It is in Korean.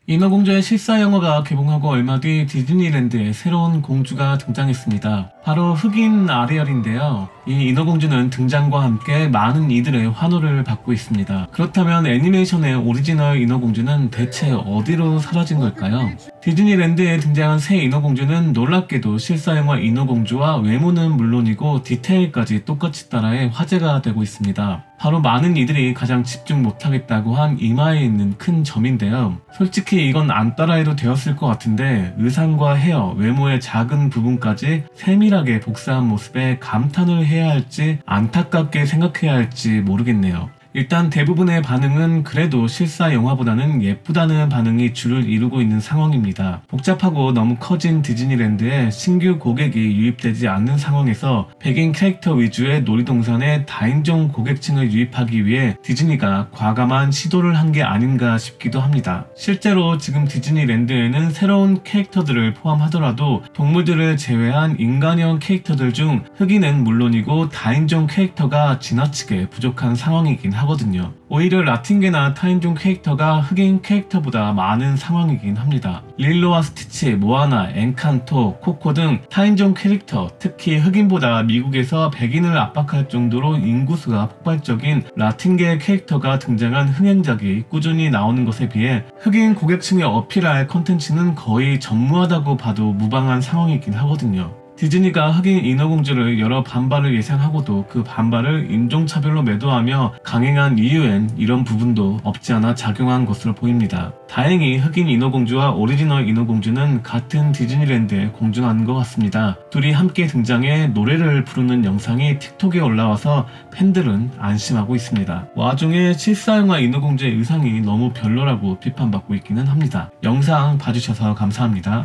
인어공주의 실사 영화가 개봉하고 얼마 뒤 디즈니랜드에 새로운 공주가 등장했습니다. 바로 흑인 아리얼인데요. 이 인어공주는 등장과 함께 많은 이들의 환호를 받고 있습니다. 그렇다면 애니메이션의 오리지널 인어공주는 대체 어디로 사라진 걸까요? 디즈니랜드에 등장한 새 인어공주는 놀랍게도 실사 영화 인어공주와 외모는 물론이고 디테일까지 똑같이 따라해 화제가 되고 있습니다. 바로 많은 이들이 가장 집중 못하겠다고 한 이마에 있는 큰 점인데요. 솔직히 이건 안 따라해도 되었을 것 같은데 의상과 헤어, 외모의 작은 부분까지 세밀하게 복사한 모습에 감탄을 해야 할지 안타깝게 생각해야 할지 모르겠네요. 일단 대부분의 반응은 그래도 실사 영화보다는 예쁘다는 반응이 주를 이루고 있는 상황입니다. 복잡하고 너무 커진 디즈니랜드에 신규 고객이 유입되지 않는 상황에서 백인 캐릭터 위주의 놀이동산에 다인종 고객층을 유입하기 위해 디즈니가 과감한 시도를 한 게 아닌가 싶기도 합니다. 실제로 지금 디즈니랜드에는 새로운 캐릭터들을 포함하더라도 동물들을 제외한 인간형 캐릭터들 중 흑인은 물론이고 다인종 캐릭터가 지나치게 부족한 상황이긴 하거든요. 오히려 라틴계나 타인종 캐릭터가 흑인 캐릭터보다 많은 상황이긴 합니다. 릴로와 스티치, 모아나, 엔칸토, 코코 등 타인종 캐릭터, 특히 흑인보다 미국에서 백인을 압박할 정도로 인구수가 폭발적인 라틴계 캐릭터가 등장한 흥행작이 꾸준히 나오는 것에 비해 흑인 고객층에 어필할 컨텐츠는 거의 전무하다고 봐도 무방한 상황이긴 하거든요. 디즈니가 흑인 인어공주를 여러 반발을 예상하고도 그 반발을 인종차별로 매도하며 강행한 이유엔 이런 부분도 없지 않아 작용한 것으로 보입니다. 다행히 흑인 인어공주와 오리지널 인어공주는 같은 디즈니랜드에 공존하는 것 같습니다. 둘이 함께 등장해 노래를 부르는 영상이 틱톡에 올라와서 팬들은 안심하고 있습니다. 와중에 실사영화 인어공주의 의상이 너무 별로라고 비판받고 있기는 합니다. 영상 봐주셔서 감사합니다.